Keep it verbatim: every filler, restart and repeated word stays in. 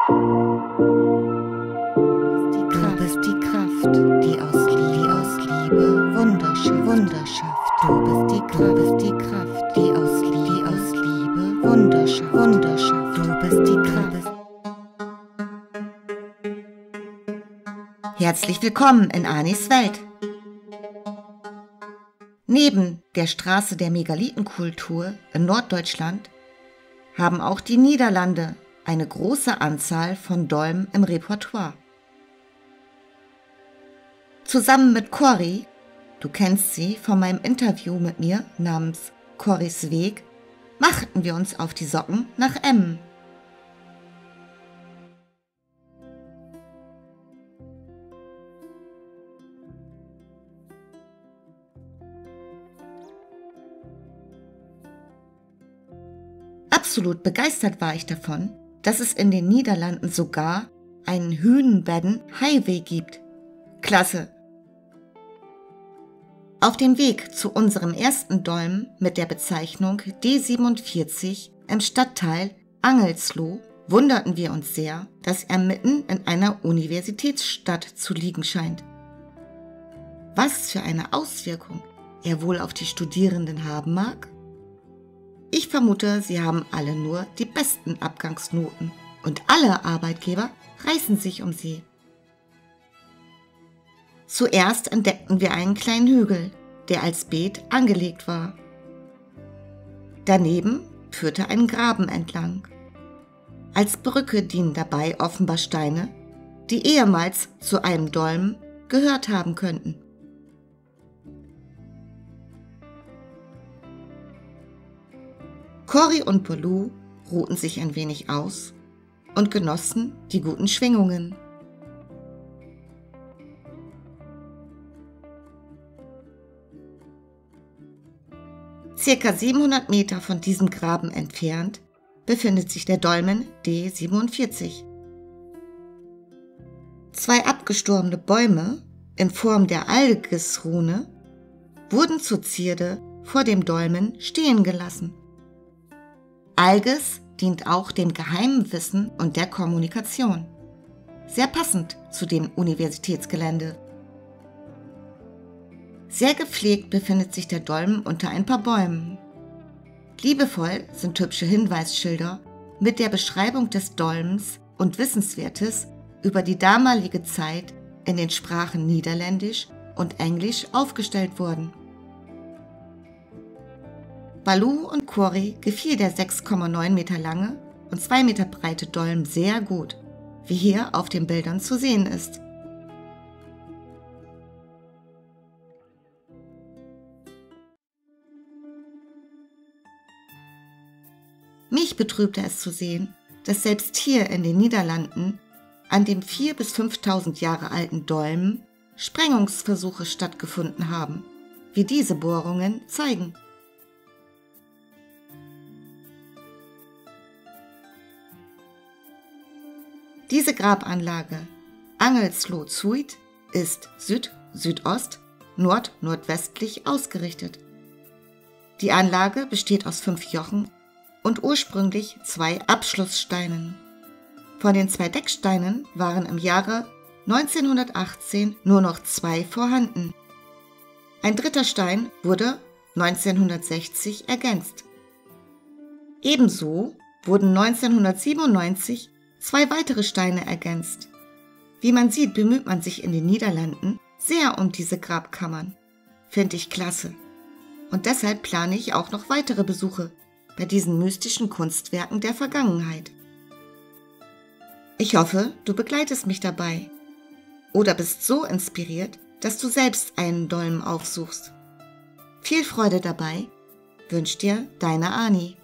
Du bist die Kraft, die aus, die aus Liebe Wunder, Wunder schafft. Du bist die Kraft, du bist die Kraft, die aus, die aus Liebe Wunder, Wunder schafft. Du bist die Kraft. Herzlich willkommen in Anis Welt. Neben der Straße der Megalithenkultur in Norddeutschland haben auch die Niederlande eine große Anzahl von Dolmen im Repertoire. Zusammen mit Corrie, du kennst sie von meinem Interview mit mir namens Corries Weg, machten wir uns auf die Socken nach Emmen. Absolut begeistert war ich davon, dass es in den Niederlanden sogar einen Hünenbedden-Highway gibt. Klasse! Auf dem Weg zu unserem ersten Dolmen mit der Bezeichnung D siebenundvierzig im Stadtteil Angelslo wunderten wir uns sehr, dass er mitten in einer Universitätsstadt zu liegen scheint. Was für eine Auswirkung er wohl auf die Studierenden haben mag? Ich vermute, sie haben alle nur die besten Abgangsnoten und alle Arbeitgeber reißen sich um sie. Zuerst entdeckten wir einen kleinen Hügel, der als Beet angelegt war. Daneben führte ein Graben entlang. Als Brücke dienen dabei offenbar Steine, die ehemals zu einem Dolmen gehört haben könnten. Corrie und Baloo ruhten sich ein wenig aus und genossen die guten Schwingungen. Circa siebenhundert Meter von diesem Graben entfernt befindet sich der Dolmen D siebenundvierzig. Zwei abgestorbene Bäume in Form der Algisrune wurden zur Zierde vor dem Dolmen stehen gelassen. Algis dient auch dem geheimen Wissen und der Kommunikation. Sehr passend zu dem Universitätsgelände. Sehr gepflegt befindet sich der Dolmen unter ein paar Bäumen. Liebevoll sind hübsche Hinweisschilder mit der Beschreibung des Dolmens und Wissenswertes über die damalige Zeit in den Sprachen Niederländisch und Englisch aufgestellt worden. Baloo und Corrie gefiel der sechs Komma neun Meter lange und zwei Meter breite Dolmen sehr gut, wie hier auf den Bildern zu sehen ist. Mich betrübte es zu sehen, dass selbst hier in den Niederlanden an dem viertausend bis fünftausend Jahre alten Dolmen Sprengungsversuche stattgefunden haben, wie diese Bohrungen zeigen. Diese Grabanlage Angelslo Zuid ist Süd-Südost, Nord-Nordwestlich ausgerichtet. Die Anlage besteht aus fünf Jochen und ursprünglich zwei Abschlusssteinen. Von den zwei Decksteinen waren im Jahre neunzehnhundertachtzehn nur noch zwei vorhanden. Ein dritter Stein wurde neunzehnhundertsechzig ergänzt. Ebenso wurden neunzehnhundertsiebenundneunzig zwei weitere Steine ergänzt. Wie man sieht, bemüht man sich in den Niederlanden sehr um diese Grabkammern. Finde ich klasse. Und deshalb plane ich auch noch weitere Besuche bei diesen mystischen Kunstwerken der Vergangenheit. Ich hoffe, du begleitest mich dabei oder bist so inspiriert, dass du selbst einen Dolmen aufsuchst. Viel Freude dabei, wünscht dir deine Ani.